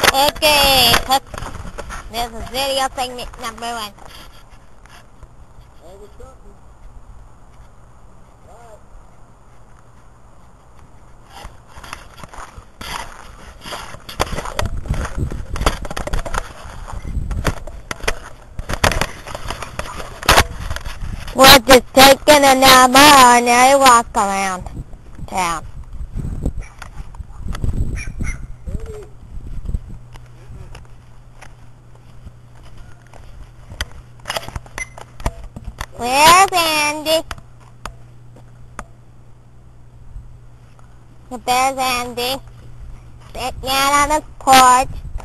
Okay, this is video segment number 1. Over something. All right. We're just taking a number and a walk around town. Where's Andy? There's Andy, sitting out on the porch.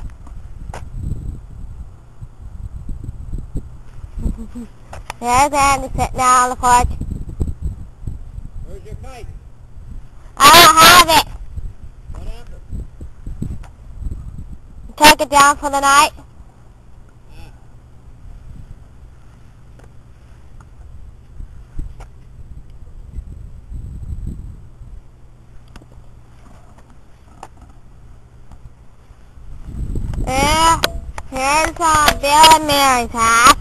There's Andy sitting out on the porch. Where's your kite? I don't have it. What happened? Take it down for the night. Yeah, here's Bill and Mary's house.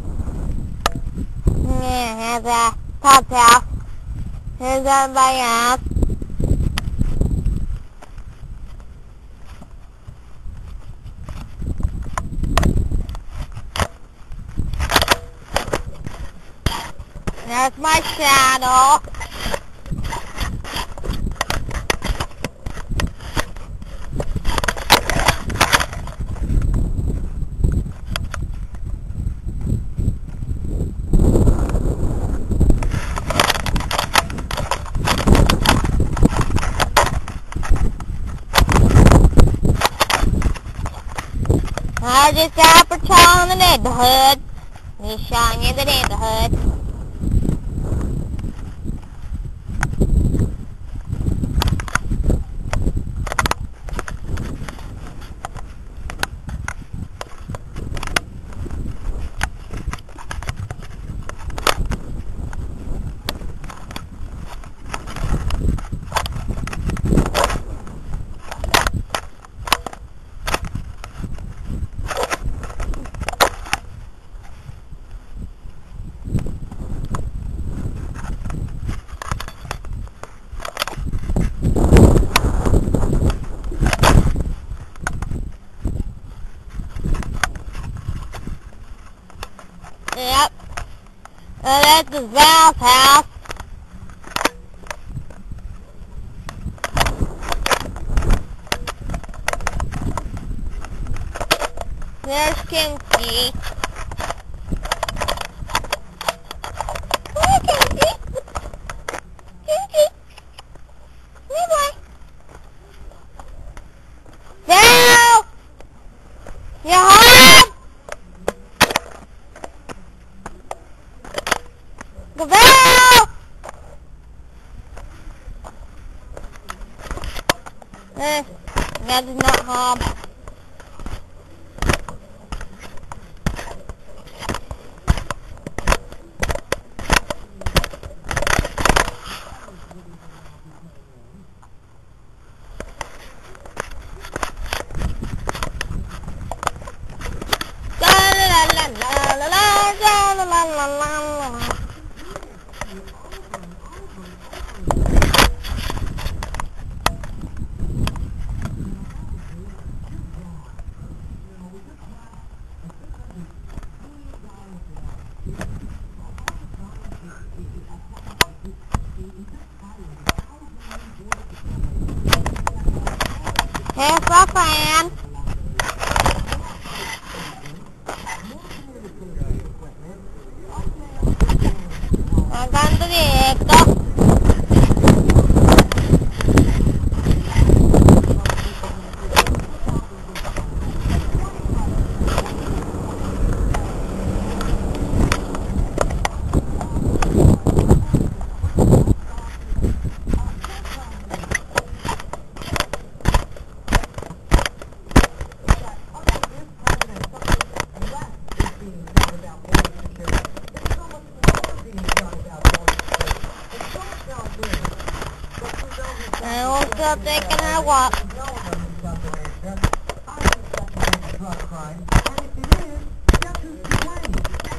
Yeah, here's Pop's house. Here's everybody else. There's my shadow. I just got a patrol in the neighborhood. Just showing you the neighborhood. Yep. That's the Val's house. There's Kinky. Come here, Kinky. Kinky. Come here, boy. Val! You home? Val! That is not home. Here's my fan. I'm going to vehicle. And we're still taking our walk. crime, and if it is, guess who's to blame?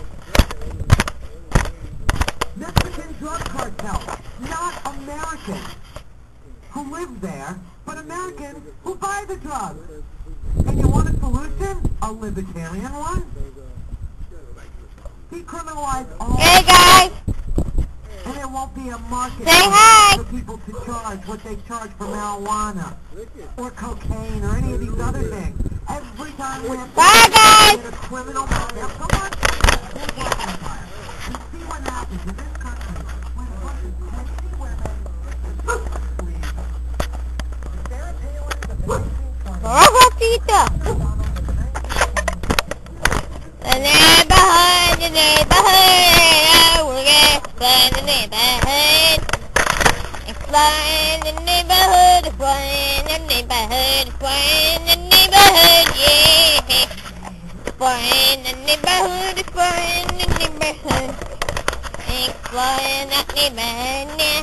Mexican drug cartels, not Americans, who live there, but Americans who buy the drugs. And you want a solution? A libertarian one? Decriminalize all. Hey guys, And there won't be a market say hi. for people to charge what they charge for marijuana or cocaine or any of these other things. Every time we have Bye, guys. get a criminal, now come on, we'll work on fire. You see what happens in this country when a bunch of crazy women leave. Sarah Palin in the 1920s. Rosita. The neighborhood, oh, we're gonna explore the neighborhood. Exploring the neighborhood, exploring the neighborhood, exploring the neighborhood, yeah. Exploring the neighborhood, exploring the neighborhood. Exploring that neighborhood, yeah.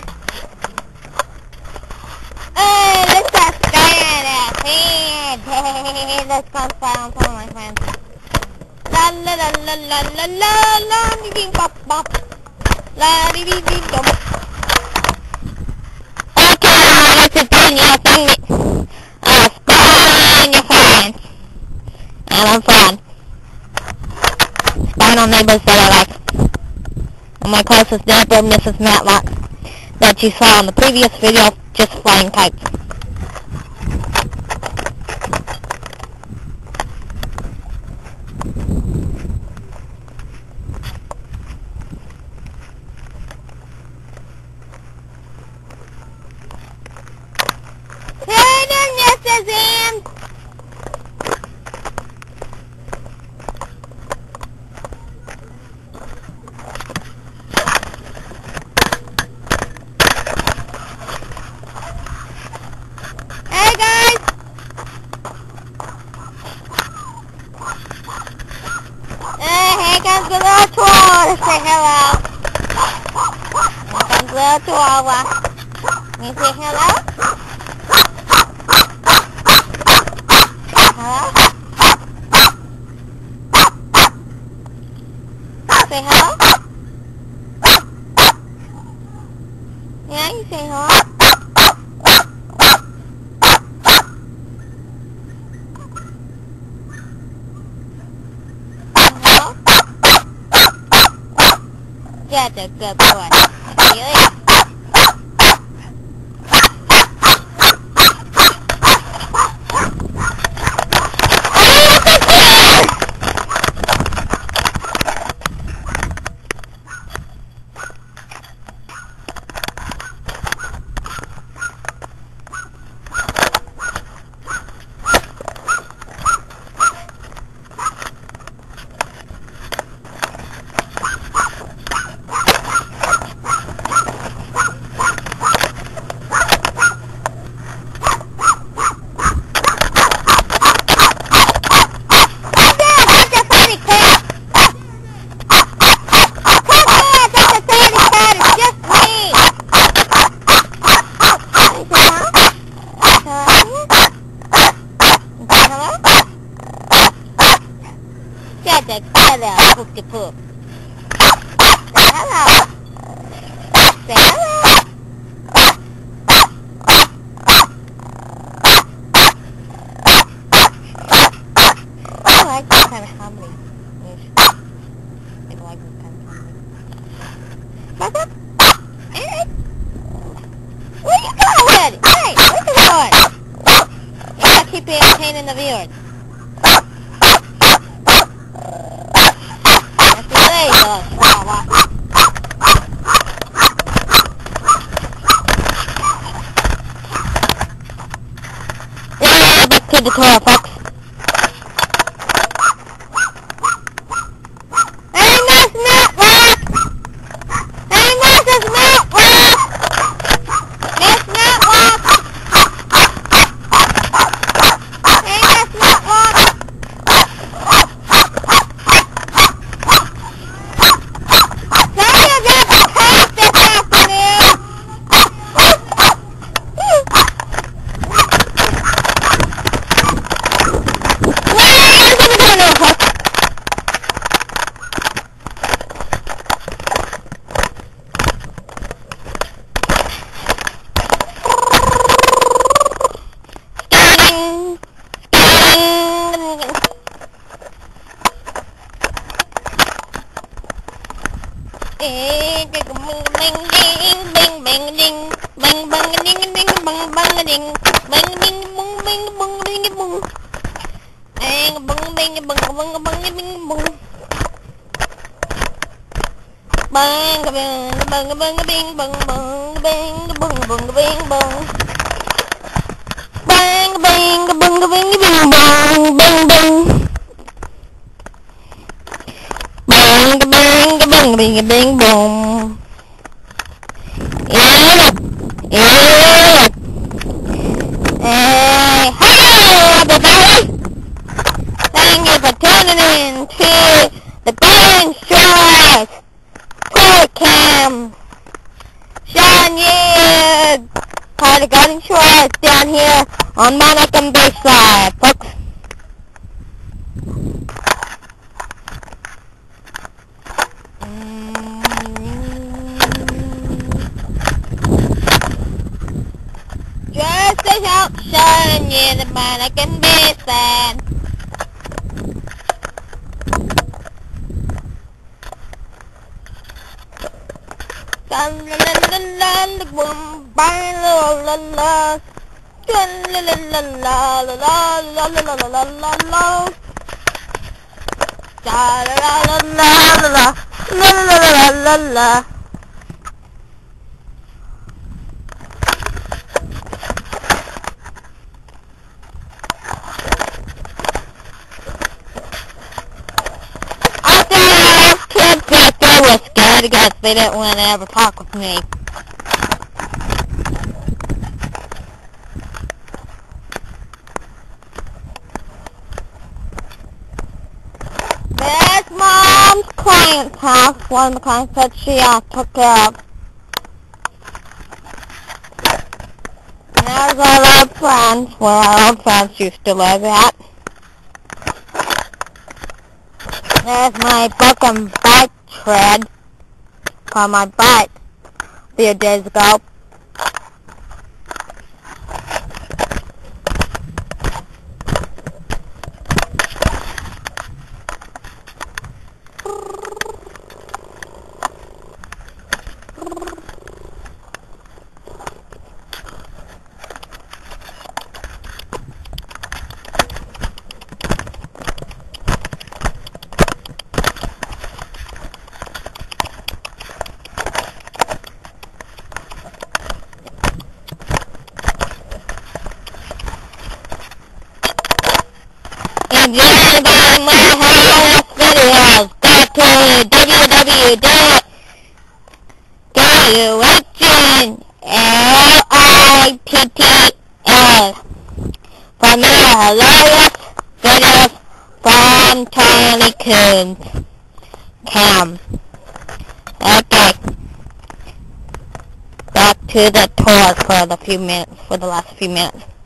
Oh, let's just stand out here. Let's go find some of my friends. La la la la la la la la dee dee bop bop. La dee dee dee dum. Okay, let's just find your friends. Find your friends. And I'm fun. Spying on neighbors that I like. And my closest neighbor, Mrs. Matlock, that you saw in the previous video, just flying kites. Hey guys! Here comes the little chihuahua to say hello. Here comes the little chihuahua. You say hello? Hello? Say hello? Yeah, you say hello. That's a good boy. Really? That's a hello, poopty poop. Say hello. Say hello. I like this kind of comedy. I like this kind of comedy. What's up? Hey! Where you going? Hey, where you going? You gotta keep entertaining the viewers. To the toilet, folks. Hey, Miss Matlock! Hey, Mrs. Matlock! Miss Matlock! Hey, Miss Matlock! Sorry about the cake this afternoon! bang ding, bang bang ding, bang bang ding ding, bang bang ding, bang ding bong bang bong ding bong, bang bang bang bang bang bang ding bong, bang bang bang bang bing bang bang bang bang bang bang bang, bang bang bang bang bing bang bang bang. Bang bang bang bing bing boom. Yeah. Hello everybody. Thank you for tuning in to the Burning Shores Tour Cam. Sean, yeah. Part of Garden Shores down here on Monacan Bayside, folks. Just a shout, Sean, yeah, the Monacan Bayside. La la la la la la boom, bang la la la, la la la la la la la la la la la la la, la la la la la la la la la la. Because they didn't want to ever talk with me. There's Mom's client's house, one of the clients that she took care of. And there's our old friends, where our old friends used to live at. There's my broken bike tread. On my bike a few days ago. If you want to buy my house videos, go to www.WHNLITTL for more hilarious videos from Tiny Coons Cam. Okay, back to the tour for the last few minutes.